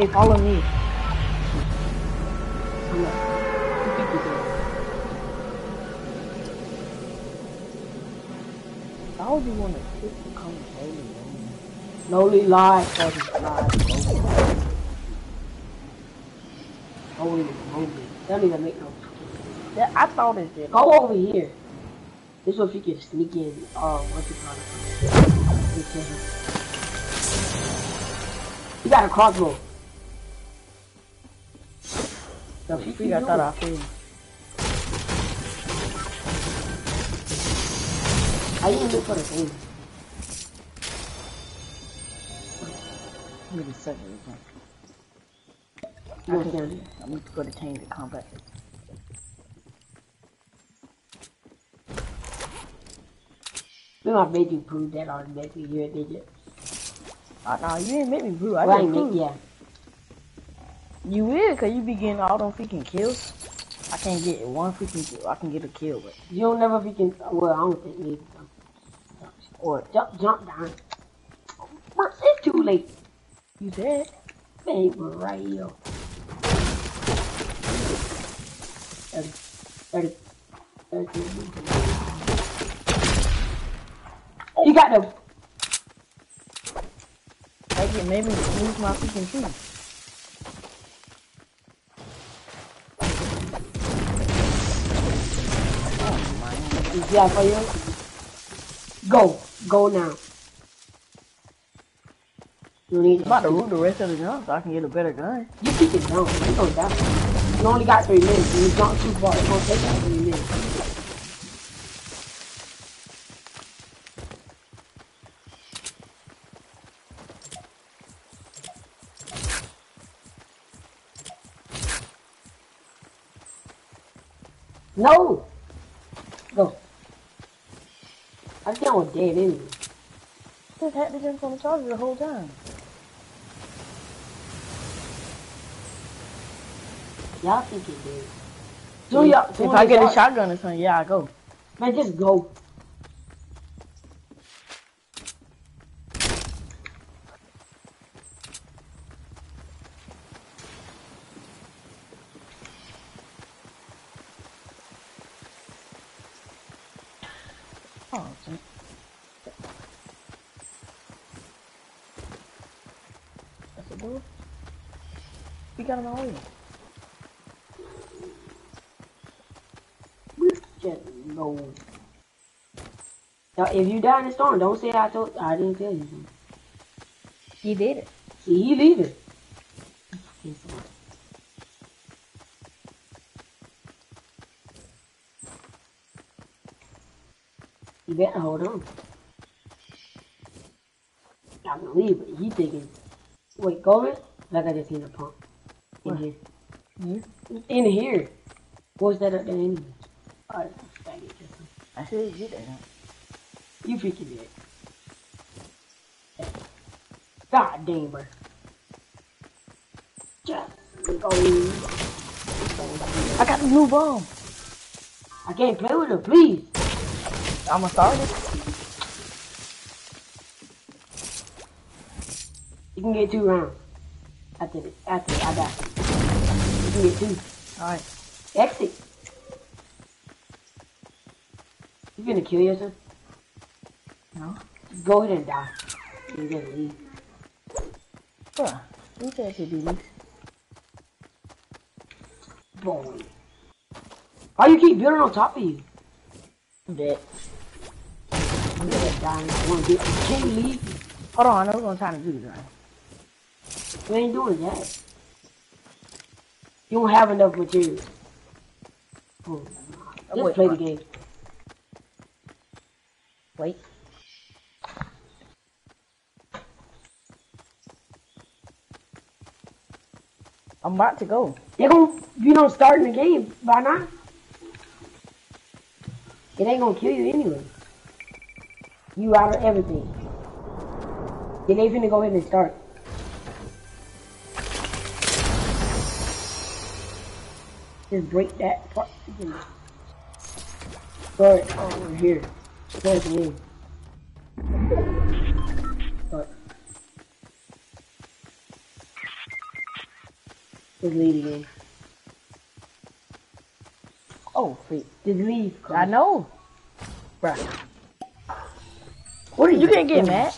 Hey, follow me. Why would you want to pick the comment slowly, man? Slowly live, Holy moly. That don't even make no sense. Yeah, I thought it did. Go over here. This way if you can sneak in, what's it called? You got a crossbow. The freak, I thought I figured. I didn't look for the thing. Let me just second it. You want to down here? I need to go to change the combat. Maybe I made you prove that automatically. You did it. No, you didn't make me prove. I Well, didn't prove. yeah. You will, cause you be getting all them freaking kills. I can't get one freaking kill. I can get a kill, but you don't never freaking. Well, I don't think neither. or jump down. But it's too late. You said, baby, right here. 30. You got the. I can maybe lose my freaking tree. You see that for you? Go now. You need I'm about to root the rest of the gun so I can get a better gun. You keep it down. You go down. You only got 3 minutes. You jump too far. It's gonna take that 3 minutes. No! Go. I think I was dead anyway. Just had to jump on the charger the whole time. Y'all think it did. So y'all, if I get a shotgun or something, yeah, I go. Man, just go. Oh, okay. That's a door. We got him already. Just go. Now, if you die in the storm, don't say I didn't tell you. He did it. See, he leaving. You better hold on. I believe it. He thinking, wait, go in? Like I just seen a pump. In here. Here? In here. What's that up there anyway? Alright, I said you did that. You freaking did. God damn, bro. Just go. I got the blue bomb. I can't play with her, please. I'ma start it. You can get 2 rounds. After I die. You can get 2. Alright. Exit. You gonna kill yourself? No. Just go ahead and die. You just leave. Bruh, you said to do this. Boy. Why you keep building on top of you? I'm dead. I'm gonna die. I wanna get. You can't leave. Hold on, I know what I'm trying to do, right? You ain't doing that. You don't have enough materials. Oh, just play the game. Wait. I'm about to go. You don't start in the game by now. It ain't gonna kill you anyway. You out of everything. Then they finna go ahead and start. Just break that part. Start over here. Start the game. Start. Just leave again. Oh, shit. Just leave. I know. Bruh. What are You can't get mad.